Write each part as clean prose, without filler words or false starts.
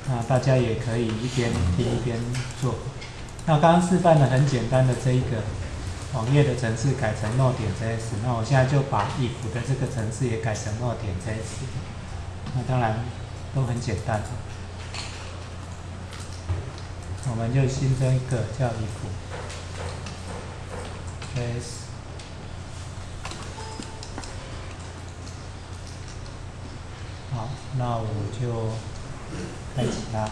那大家也可以一边听一边做。那刚刚示范的很简单的这一个网页的程式改成 Node.js， 那我现在就把 if 的这个程式也改成 Node.js。那当然都很简单，我们就新增一个叫 if.js。好，那我就开启它。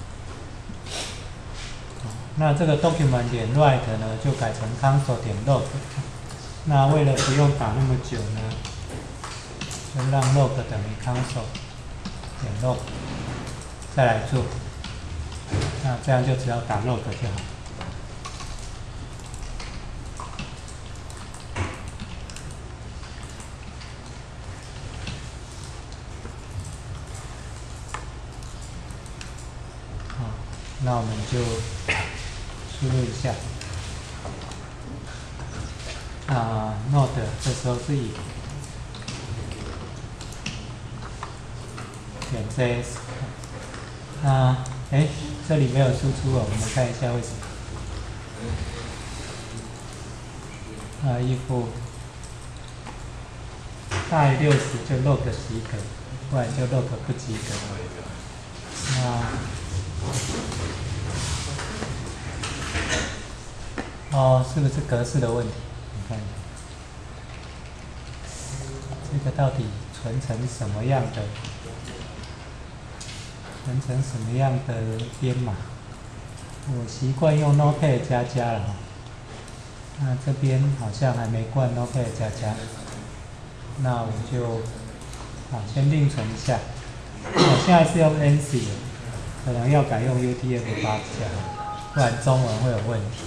那这个 document 点 write 呢，就改成 console 点 log。那为了不用打那么久呢，就让 log 等于 console 点 log， 再来做。那这样就只要打 log 就好。好，那我们就输入一下。Node 这时候是以点 js。这里没有输出哦，我们看一下为什么。if 大于60就 log 及格，不然就 log 不及格。是不是格式的问题？你看，这个到底存成什么样的？编码？我习惯用 Notepad 加了，那这边好像还没灌 Notepad 加，那我就先另存一下。我现在是用 ANSI 的，可能要改用 UTF-8加，不然中文会有问题。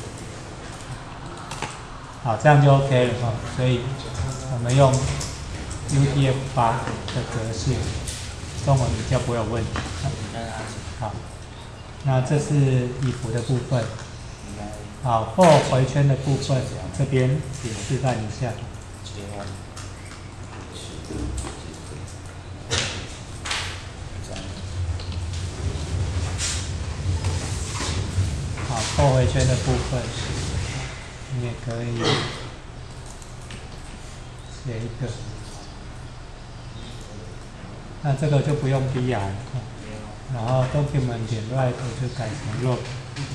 好，这样就 OK 了哈。所以我们用 UTF-8的格式，中文比较不会有问题。好，那这是if的部分。好，for 回圈的部分，这边也示范一下。好，for 回圈的部分，你也可以写一个。那这个就不用 br， 然后 document 点 write 就改成 log。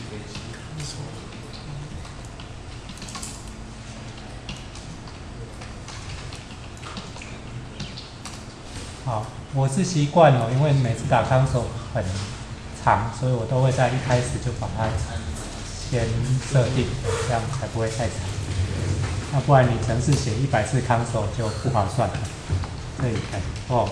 好，我是习惯哦，因为每次打 console 很长，所以我都会在一开始就把它先设定，这样才不会太长。那不然你程式写100次 console 就不划算了。这里改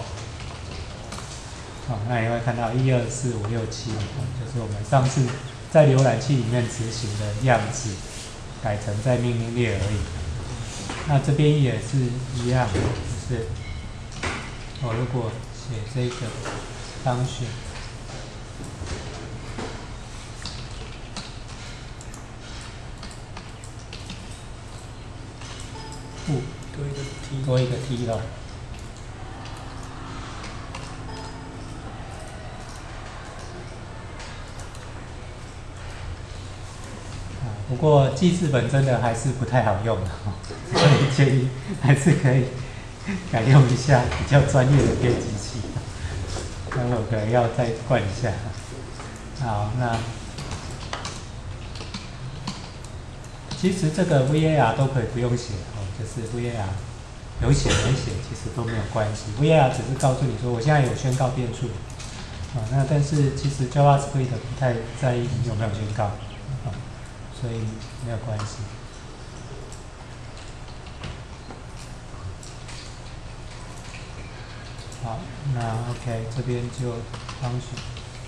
那你会看到1、2、4、5、6、7，就是我们上次在浏览器里面执行的样子，改成在命令列而已。那这边也是一样，就是我如果写这个function，多一个 t 了。不过记事本真的还是不太好用的，所以建议还是可以改用一下比较专业的编辑器。那我可能要再灌一下。好，那其实这个 VAR 都可以不用写哦，就是 VAR 有写没写其实都没有关系。VAR 只是告诉你说我现在有宣告变数，那但是其实 JavaScript 不太在意你有没有宣告，所以没有关系。好，那 OK 这边就function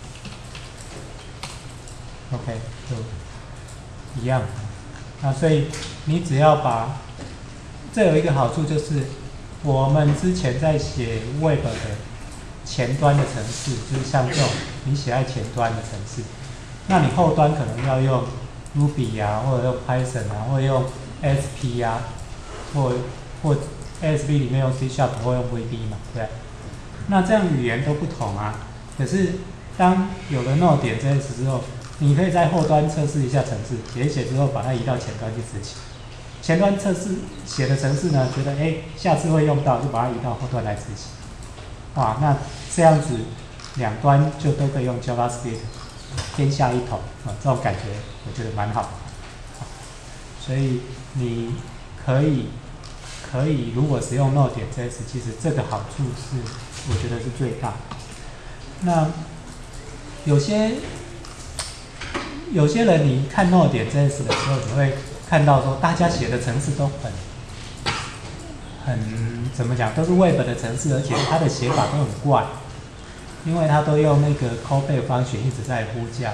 OK 就一样。那所以你只要把这有一个好处就是，我们之前在写 Web 的前端的程式，就是像这种你写在前端的程式，那你后端可能要用 Ruby 啊，或者用 Python 啊，或者用 ASP 啊，或 ASP 里面用 C# 或用 VB 嘛，对不对？那这样语言都不同啊。可是当有了 Node 点 JS 之后，你可以在后端测试一下程式，写一写之后把它移到前端去执行。前端测试写的程式呢，觉得下次会用到，就把它移到后端来执行。哇，那这样子两端就都可以用 JavaScript 天下一统啊，这种感觉我觉得蛮好的。所以你可以如果使用 Node 点 JS， 其实这个好处是我觉得是最大的。那有些人你看 Node 点 JS 的时候，你会看到说大家写的程式都很怎么讲，都是 Web 的程式，而且它的写法都很怪，因为它都用那个 callback 方式一直在呼叫。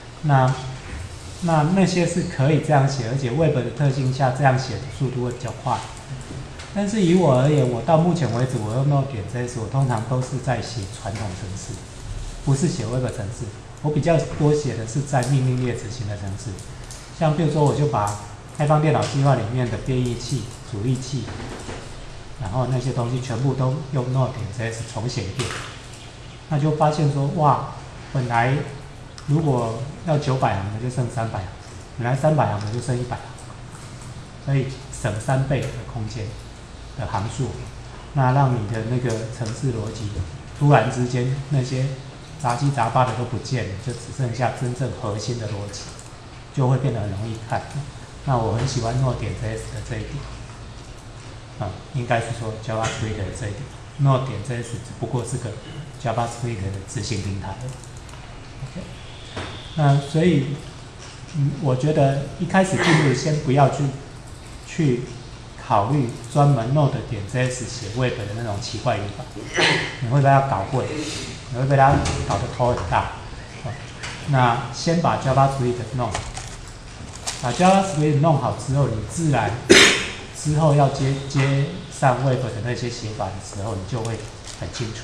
那些是可以这样写，而且 Web 的特性下这样写的速度会比较快。但是以我而言，我到目前为止我用 Node 点 JS， 我通常都是在写传统程式，不是写 Web 程式。我比较多写的是在命令列执行的程式，像比如说我就把开放电脑计划里面的编译器、主力器，然后那些东西全部都用 Node 点 JS 重写一遍，那就发现说哇，本来如果要900行的就剩300行，本来300行的就剩100行，所以省3倍的空间的行数，那让你的那个程式逻辑突然之间那些杂七杂八的都不见了，就只剩下真正核心的逻辑，就会变得很容易看。那我很喜欢 Node 点 JS 的这一点，应该是说 JavaScript 的这一点。Node 点 JS 只不过是个 JavaScript 的执行平台。OK， 那所以，我觉得一开始进入先不要去考虑专门 Node 点 JS 写 Web 的那种奇怪语法，你会被它搞混，你会被它搞得头很大。那先把 JavaScript 弄好，把 JavaScript 弄好之后，你自然之后要接上 Web 的那些写法的时候，你就会很清楚。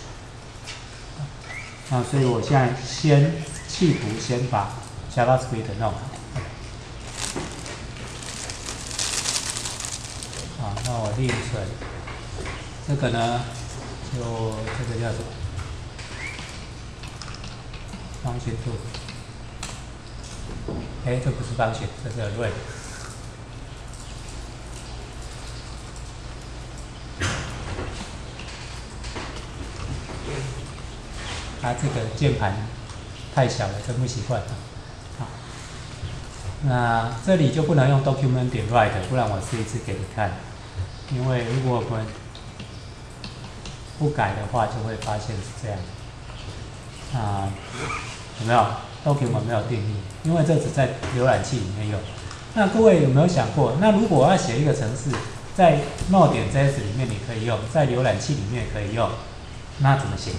那所以我现在企图先把 JavaScript 弄好。那我另存这个呢，就这个叫什么？function two。这不是function，这是 array。它这个键盘太小了，真不习惯。那这里就不能用 document 点 write， 不然我试一次给你看。因为如果我们不改的话，就会发现是这样。有没有 document 没有定义？因为这只在浏览器里面用。那各位有没有想过，那如果我要写一个程式，在 Node 点 JS 里面你可以用，在浏览器里面可以用，那怎么写？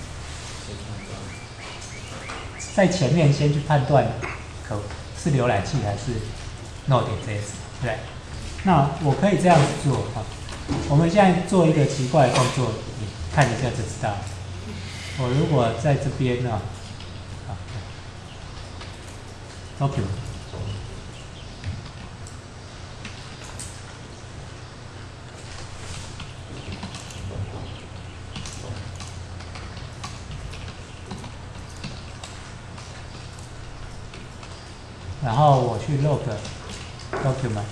在前面先去判断是浏览器还是 Node 点 JS， 对。那我可以这样子做啊。我们现在做一个奇怪的动作，你看一下就知道。我如果在这边呢，document， 然后我去 log document。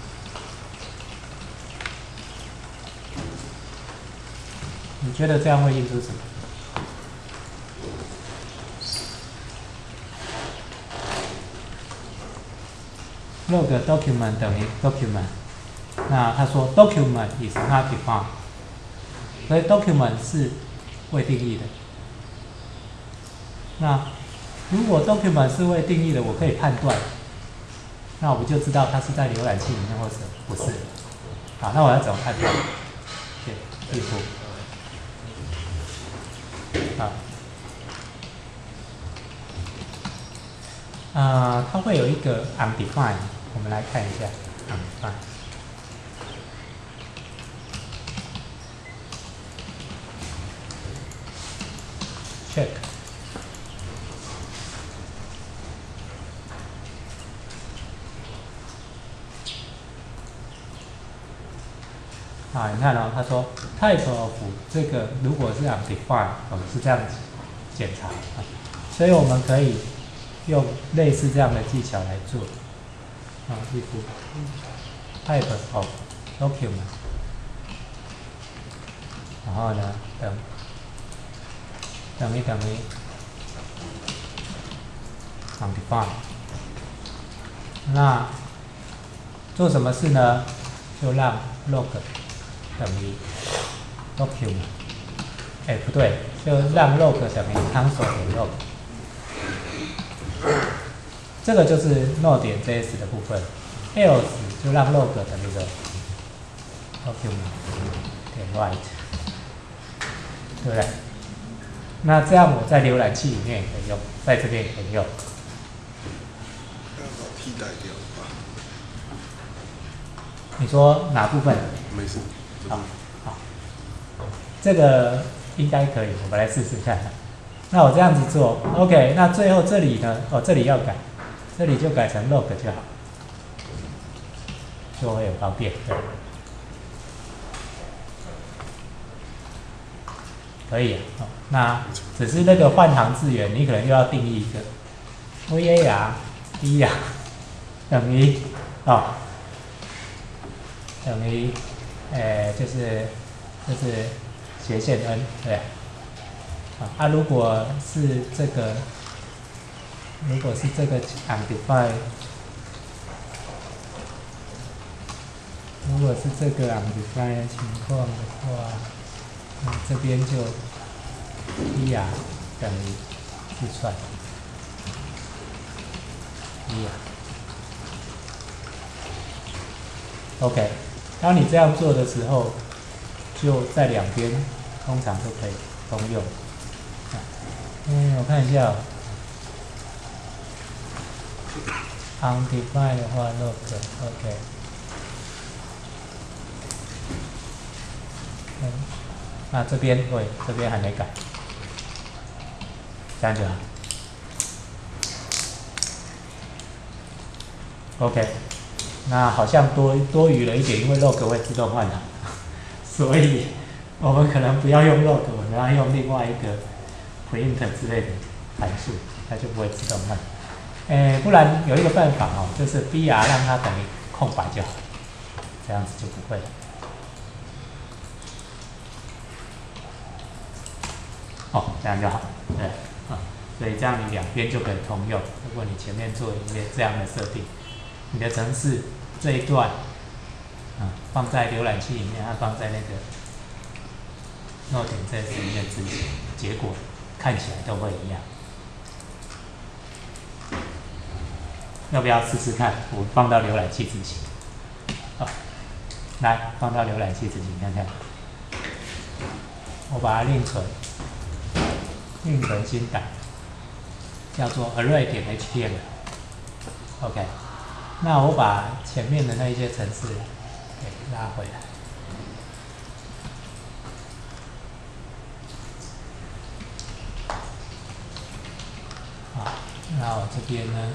你觉得这样会印出什么？log document 等于 document， 那他说 document is not defined， 所以 document 是未定义的。那如果 document 是未定义的，我可以判断，那我就知道它是在浏览器里面或者不是。好，那我要怎么判断？第一步。它会有一个 undefined， 我们来看一下 undefined。check。你看哦，他说 type of 这个如果是 undefined， 我们是这样子检查所以我们可以用类似这样的技巧来做。if type of document， 然后呢，等于 undefined。那做什么事呢？就让 log 等于 document。不对，就让 log 等于 console 点 log。这个就是 node 点 js 的部分。else 就让 log 等于 document 点 write， 对不对？那这样我在浏览器里面也可以用，在这边也可以用。 要把替代掉吧？ 你说哪部分？ 没事。 好，这个应该可以，我们来试试看。那我这样子做 ，OK。那最后这里呢？这里要改，这里就改成 log 就好，就会有方便。对，可以。那只是那个换行字元，你可能又要定义一个 var dir 等于等于就是斜线 n， 对。如果是这个 undefined， 如果是这个 undefined 情况的话，那这边就 dir 等于字串 dir。OK， 当你这样做的时候，就在两边通常都可以通用。我看一下，undefined 的话 log OK。那这边这边还没改，这样就好。OK， 那好像多余了一点，因为 log 会自动换行，所以我们可能不要用 log， 我们要用另外一个 print 之类的函数，它就不会自动换。不然有一个办法就是 br 让它等于空白就好，这样子就不会了。这样就好，对，所以这样你两边就可以通用。如果你前面做一些这样的设定，你的程式这一段，放在浏览器里面，它放在那个 node 点 js 里面执行，结果看起来都会一样。要不要试试看？我放到浏览器执行。来，放到浏览器执行看看。我把它另存新档，叫做 array 点 html。OK， 那我把前面的那一些程式给拉回来。那我这边呢，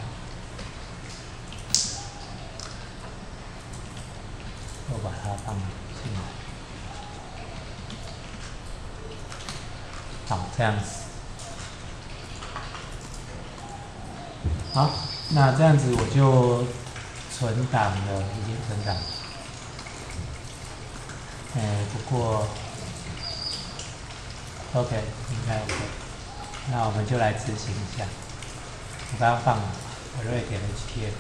我把它放进来。好，这样子。好，那这样子我就存档了，已经存档了。不过 OK 应该 OK。那我们就来执行一下。我刚刚放了 array 点 html。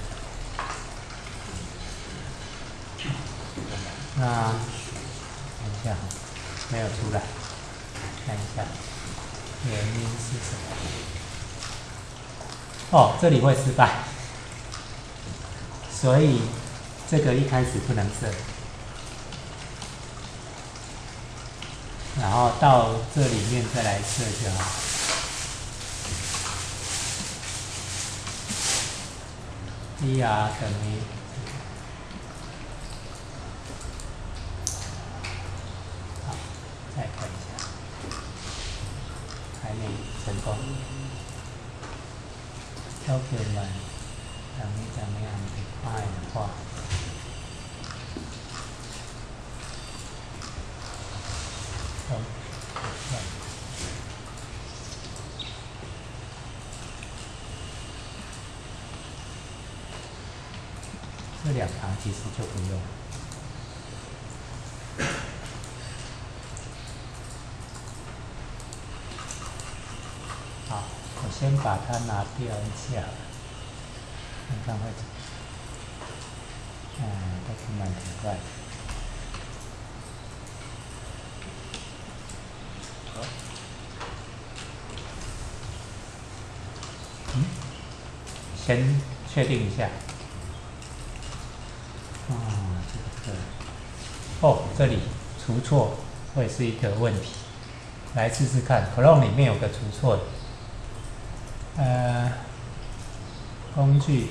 那等一下，没有出来，看一下原因是什么？这里会失败，所以这个一开始不能设，然后到这里面再来设就好。dir 等于再看一下，还没成功。document 等于怎么样 define 的话， 这2行其实就不用。好，我先把它拿掉一下，看看会怎么。document right。先确定一下。这里除错会是一个问题，来试试看。Chrome 里面有个除错的，工具，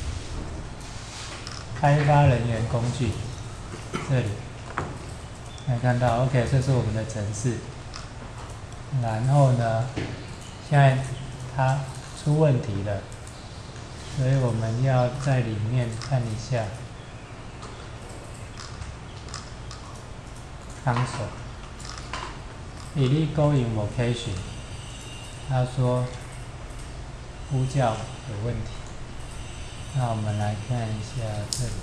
开发人员工具，这里，来看到 OK， 这是我们的程式。然后呢，现在它出问题了，所以我们要在里面看一下。console illegal invocation， 他说呼叫有问题。那我们来看一下这里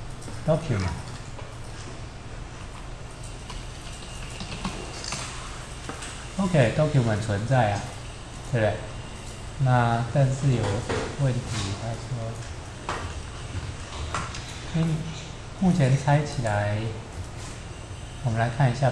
document。OK，document 存在啊，对不对？那但是有问题，他说，目前猜起来。我们来看一下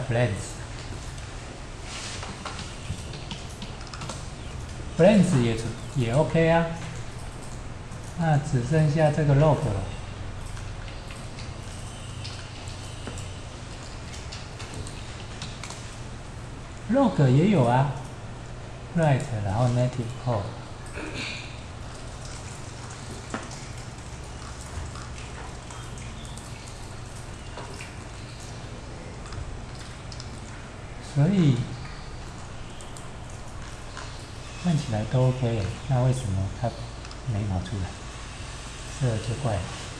Blends 也 OK 啊，那只剩下这个 log 了。log 也有啊 ，right， 然后 native code。所以看起来都 OK， 那为什么它没跑出来？这就怪了。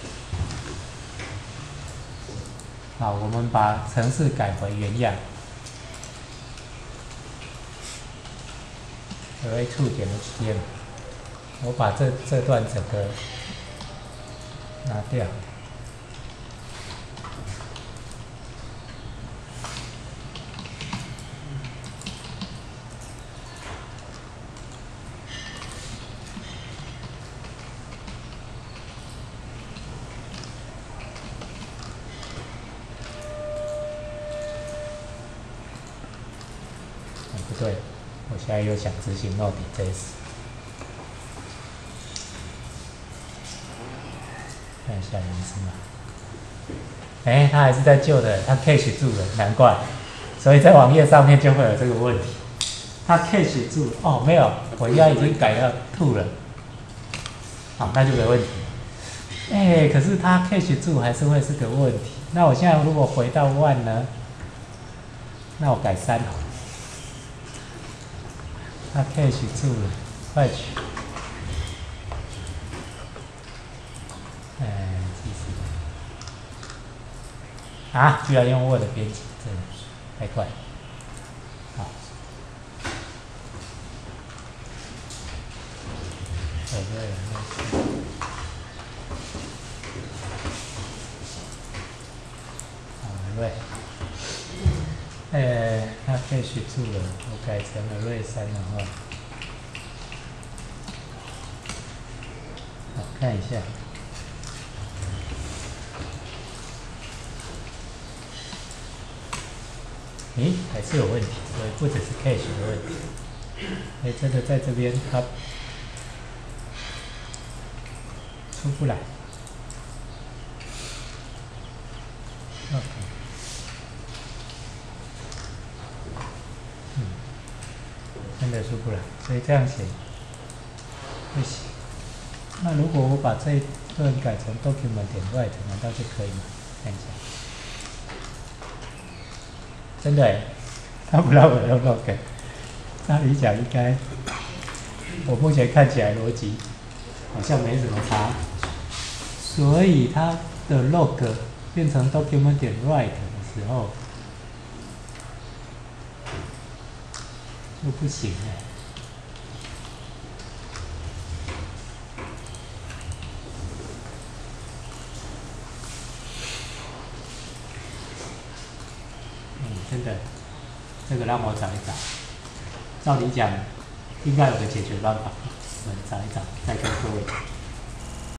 好，我们把程式改回原样。array2.html， 我把这段整个拿掉。不对，我现在又想执行 Node.js， 看一下有什么。它还是在旧的，它 cache 住了，难怪。所以在网页上面就会有这个问题。它 cache 住，没有，我应该已经改到 2了。好，那就没问题。可是它 cache 住还是会是个问题。那我现在如果回到 1呢？那我改3好。它 cache 住了，快取。居然用 Word 编辑，真的太快了。好，它 cache 住了，我改成array3的话，好看一下。还是有问题，所以不只是 cache 的问题。这个在这边它出不来。OK， 真的出不来，所以这样写不行。那如果我把这一段改成 document.write， 难道就可以吗？看一下。真的他不让我用 log， 照理讲应该，我目前看起来逻辑好像没什么差，所以它的 log 变成 document.write 的时候就不行了。 真的，这个让我找一找。照理讲，应该有个解决办法，我们找一找，再跟各位讲。